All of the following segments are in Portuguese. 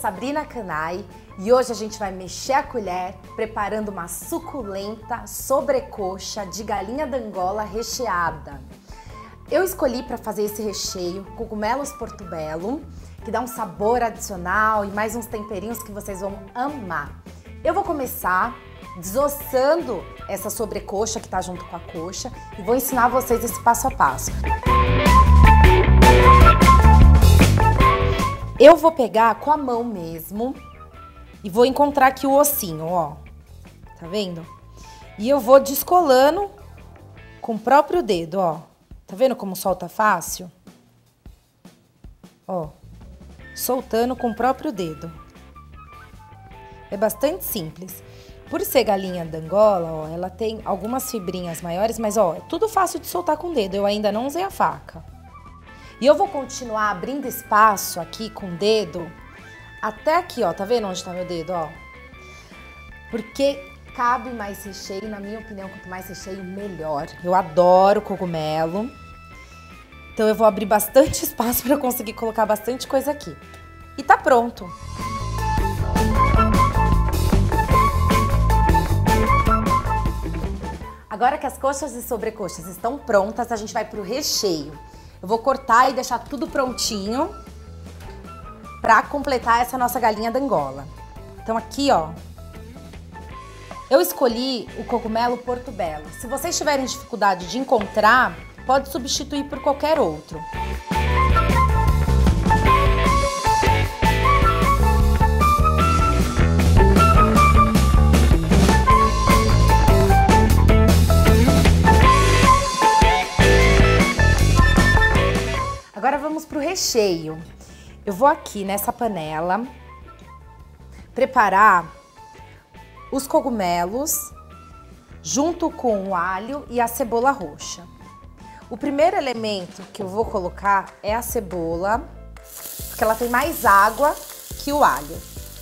Sabrina Canai e hoje a gente vai mexer a colher preparando uma suculenta sobrecoxa de galinha d'Angola recheada. Eu escolhi para fazer esse recheio cogumelos portobello, que dá um sabor adicional e mais uns temperinhos que vocês vão amar. Eu vou começar desossando essa sobrecoxa que tá junto com a coxa e vou ensinar vocês esse passo a passo. Eu vou pegar com a mão mesmo e vou encontrar aqui o ossinho, ó. Tá vendo? E eu vou descolando com o próprio dedo, ó. Tá vendo como solta fácil? Ó, soltando com o próprio dedo. É bastante simples. Por ser galinha d'Angola, ó, ela tem algumas fibrinhas maiores, mas ó, é tudo fácil de soltar com o dedo. Eu ainda não usei a faca. E eu vou continuar abrindo espaço aqui com o dedo até aqui, ó. Tá vendo onde tá meu dedo, ó? Porque cabe mais recheio, na minha opinião, quanto mais recheio, melhor. Eu adoro cogumelo. Então eu vou abrir bastante espaço para conseguir colocar bastante coisa aqui. E tá pronto. Agora que as coxas e sobrecoxas estão prontas, a gente vai pro recheio. Eu vou cortar e deixar tudo prontinho para completar essa nossa galinha d'Angola. Então aqui, ó, eu escolhi o cogumelo portobello. Se vocês tiverem dificuldade de encontrar, pode substituir por qualquer outro. Agora vamos para o recheio. Eu vou aqui nessa panela preparar os cogumelos junto com o alho e a cebola roxa. O primeiro elemento que eu vou colocar é a cebola, porque ela tem mais água que o alho.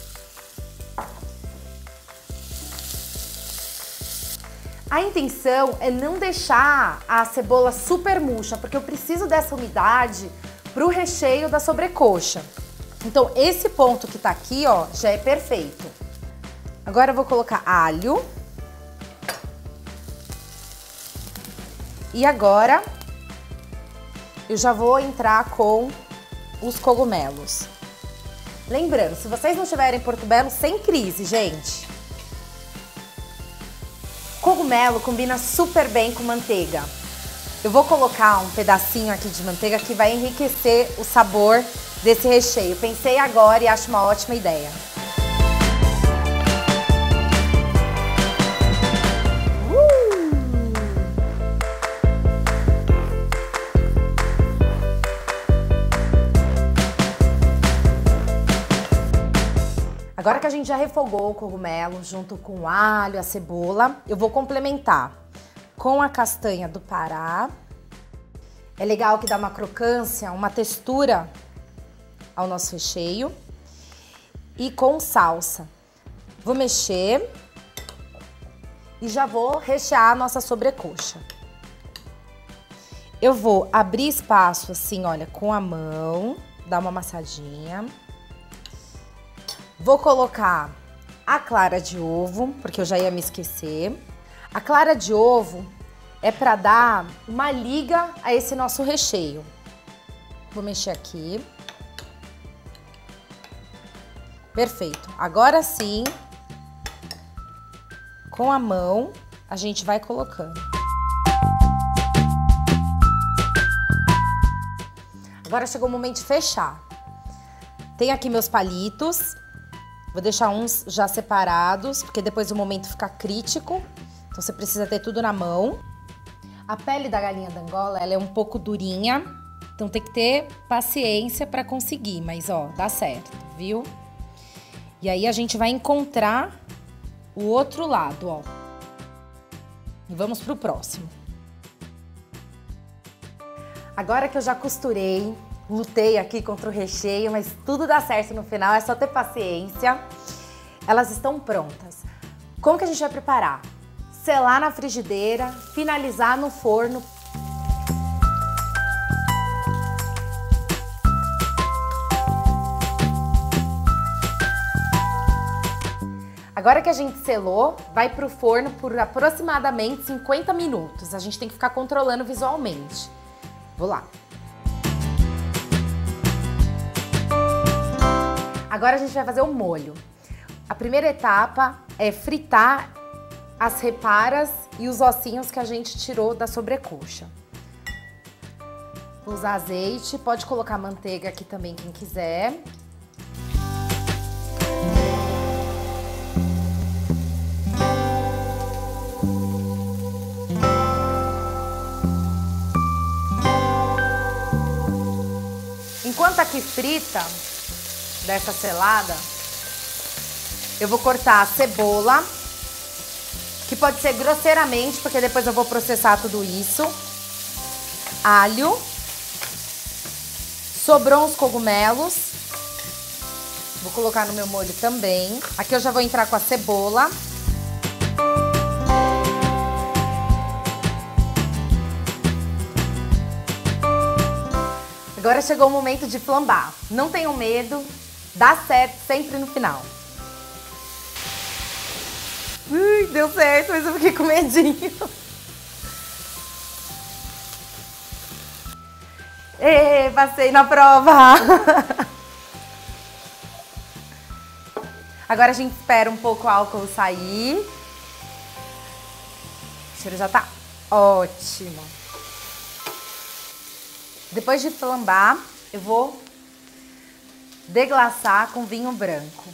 A intenção é não deixar a cebola super murcha, porque eu preciso dessa umidade para o recheio da sobrecoxa. Então, esse ponto que tá aqui, ó, já é perfeito. Agora eu vou colocar alho. E agora eu já vou entrar com os cogumelos. Lembrando, se vocês não tiverem portobello, sem crise, gente. Cogumelo combina super bem com manteiga. Eu vou colocar um pedacinho aqui de manteiga que vai enriquecer o sabor desse recheio. Pensei agora e acho uma ótima ideia. Agora que a gente já refogou o cogumelo junto com o alho, a cebola, eu vou complementar com a castanha do Pará. É legal que dá uma crocância, uma textura ao nosso recheio. E com salsa. Vou mexer e já vou rechear a nossa sobrecoxa. Eu vou abrir espaço assim, olha, com a mão, dar uma amassadinha. Vou colocar a clara de ovo, porque eu já ia me esquecer. A clara de ovo é para dar uma liga a esse nosso recheio. Vou mexer aqui. Perfeito. Agora sim, com a mão, a gente vai colocando. Agora chegou o momento de fechar. Tem aqui meus palitos. Vou deixar uns já separados, porque depois o momento fica crítico. Então você precisa ter tudo na mão. A pele da galinha d'Angola, ela é um pouco durinha. Então tem que ter paciência para conseguir, mas ó, dá certo, viu? E aí a gente vai encontrar o outro lado, ó. E vamos pro próximo. Agora que eu já costurei, lutei aqui contra o recheio, mas tudo dá certo no final, é só ter paciência. Elas estão prontas. Como que a gente vai preparar? Selar na frigideira, finalizar no forno. Agora que a gente selou, vai pro forno por aproximadamente 50 minutos. A gente tem que ficar controlando visualmente. Vou lá. Agora a gente vai fazer o molho. A primeira etapa é fritar as reparas e os ossinhos que a gente tirou da sobrecoxa. Vou usar azeite, pode colocar manteiga aqui também quem quiser. Enquanto aqui frita, dessa selada, eu vou cortar a cebola, que pode ser grosseiramente, porque depois eu vou processar tudo isso. Alho. Sobrou uns cogumelos. Vou colocar no meu molho também. Aqui eu já vou entrar com a cebola. Agora chegou o momento de flambar. Não tenham medo, dá certo sempre no final. Ui, deu certo, mas eu fiquei com medinho. Ê, passei na prova! Agora a gente espera um pouco o álcool sair. O cheiro já tá ótimo. Depois de flambar, eu vou deglaçar com vinho branco.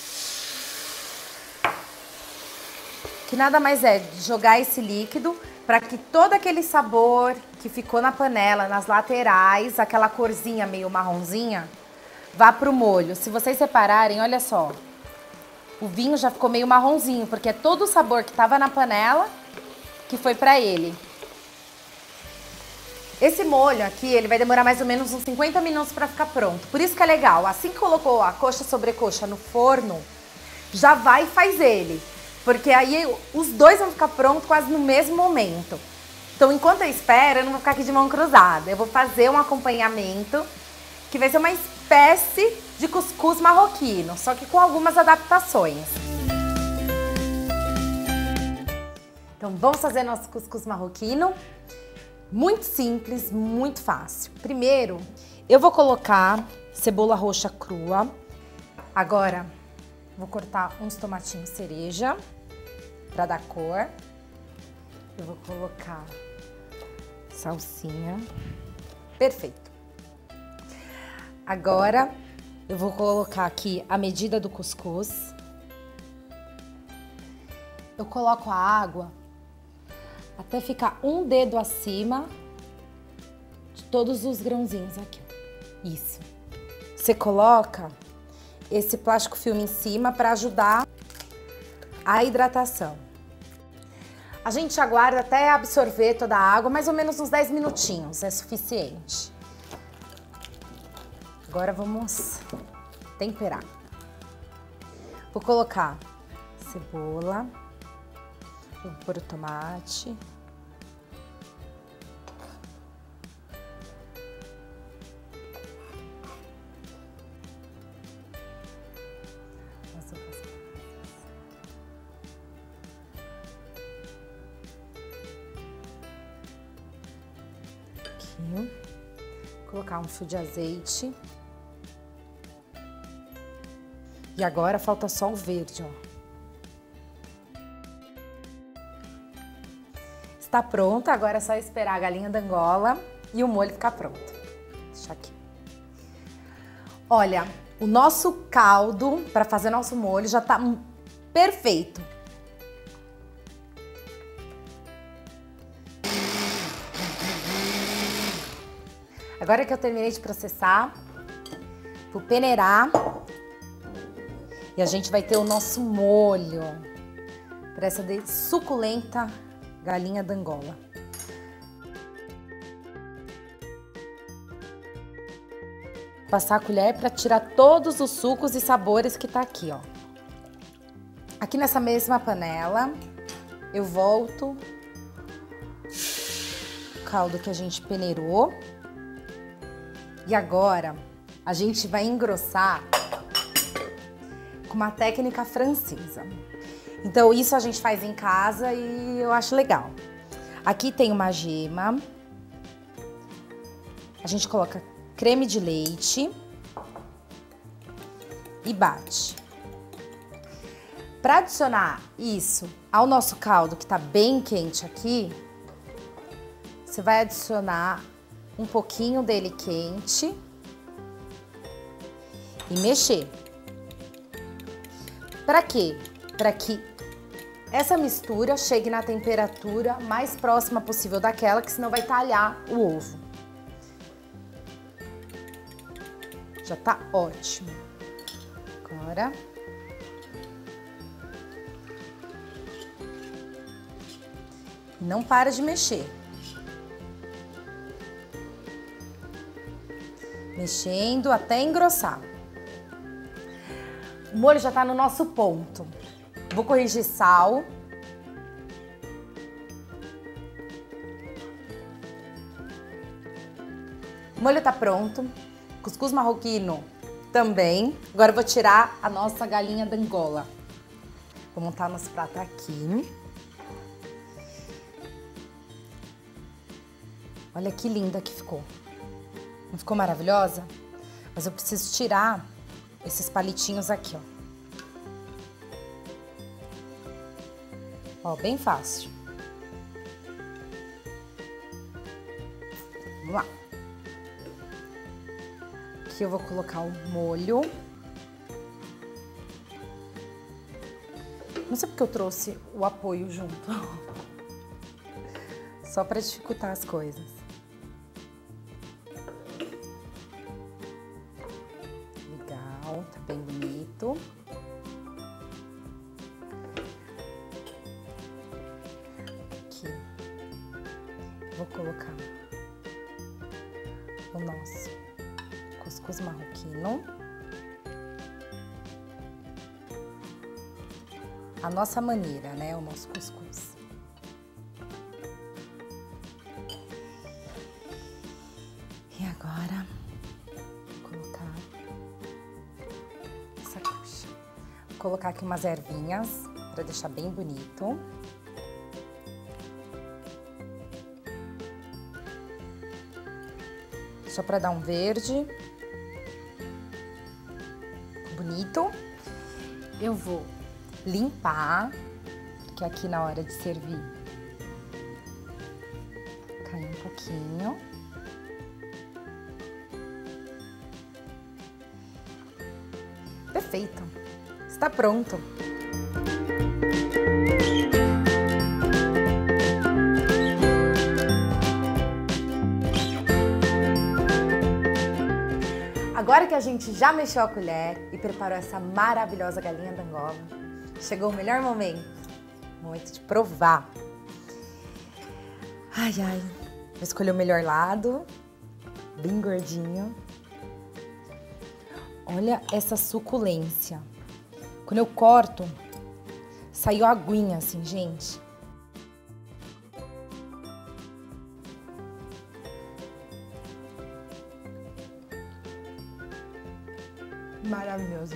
Que nada mais é jogar esse líquido para que todo aquele sabor que ficou na panela, nas laterais, aquela corzinha meio marronzinha, vá pro molho. Se vocês separarem, olha só, o vinho já ficou meio marronzinho, porque é todo o sabor que estava na panela que foi para ele. Esse molho aqui, ele vai demorar mais ou menos uns 50 minutos para ficar pronto. Por isso que é legal, assim que colocou a coxa sobre coxa no forno, já vai e faz ele. Porque aí os dois vão ficar prontos quase no mesmo momento. Então, enquanto eu espero, eu não vou ficar aqui de mão cruzada. Eu vou fazer um acompanhamento que vai ser uma espécie de cuscuz marroquino, só que com algumas adaptações. Então, vamos fazer nosso cuscuz marroquino. Muito simples, muito fácil. Primeiro, eu vou colocar cebola roxa crua. Agora, vou cortar uns tomatinhos cereja para dar cor. Eu vou colocar salsinha. Perfeito. Agora, eu vou colocar aqui a medida do cuscuz. Eu coloco a água até ficar um dedo acima de todos os grãozinhos aqui. Isso. Você coloca esse plástico filme em cima para ajudar a hidratação. A gente aguarda até absorver toda a água, mais ou menos uns 10 minutinhos, é suficiente. Agora vamos temperar. Vou colocar cebola. Vou pôr o tomate. Aqui. Vou colocar um fio de azeite. E agora falta só o verde, ó. Está pronta, agora é só esperar a galinha d'Angola e o molho ficar pronto. Deixa aqui. Olha, o nosso caldo para fazer nosso molho já tá perfeito. Agora que eu terminei de processar, vou peneirar e a gente vai ter o nosso molho para essa suculenta galinha d'Angola. Passar a colher para tirar todos os sucos e sabores que tá aqui, ó. Aqui nessa mesma panela, eu volto o caldo que a gente peneirou. E agora, a gente vai engrossar com uma técnica francesa. Então isso a gente faz em casa e eu acho legal. Aqui tem uma gema. A gente coloca creme de leite e bate. Para adicionar isso ao nosso caldo, que tá bem quente aqui, você vai adicionar um pouquinho dele quente e mexer. Para quê? Para que essa mistura chegue na temperatura mais próxima possível daquela, que senão vai talhar o ovo. Já tá ótimo. Agora não para de mexer. Mexendo até engrossar. O molho já tá no nosso ponto. Vou corrigir sal. O molho tá pronto. Cuscuz marroquino também. Agora eu vou tirar a nossa galinha d'Angola. Vou montar nosso prato aqui. Olha que linda que ficou. Não ficou maravilhosa? Mas eu preciso tirar esses palitinhos aqui, ó. Ó, bem fácil. Vamos lá. Aqui eu vou colocar o molho. Não sei porque eu trouxe o apoio junto. Só para dificultar as coisas. Legal, tá bem bonito. Aqui. Vou colocar o nosso cuscuz marroquino. A nossa maneira, né? O nosso cuscuz. E agora, vou colocar essa caixa. Vou colocar aqui umas ervinhas para deixar bem bonito. Só para dar um verde bonito. Eu vou limpar, que aqui na hora de servir caiu um pouquinho. Perfeito, está pronto. Agora que a gente já mexeu a colher e preparou essa maravilhosa galinha d'Angola, chegou o melhor momento, momento de provar. Ai, ai, vou escolher o melhor lado, bem gordinho. Olha essa suculência. Quando eu corto, saiu aguinha assim, gente. Maravilhoso.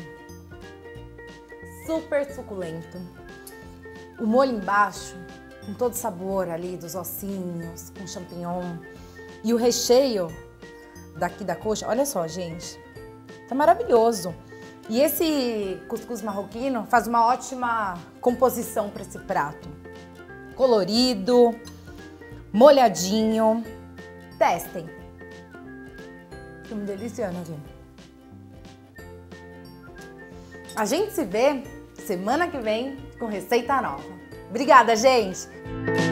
Super suculento. O molho embaixo, com todo o sabor ali dos ossinhos, com champignon. E o recheio daqui da coxa, olha só, gente. Tá maravilhoso. E esse cuscuz marroquino faz uma ótima composição para esse prato. Colorido, molhadinho. Testem. Tá me deliciando aqui. A gente se vê semana que vem com receita nova. Obrigada, gente!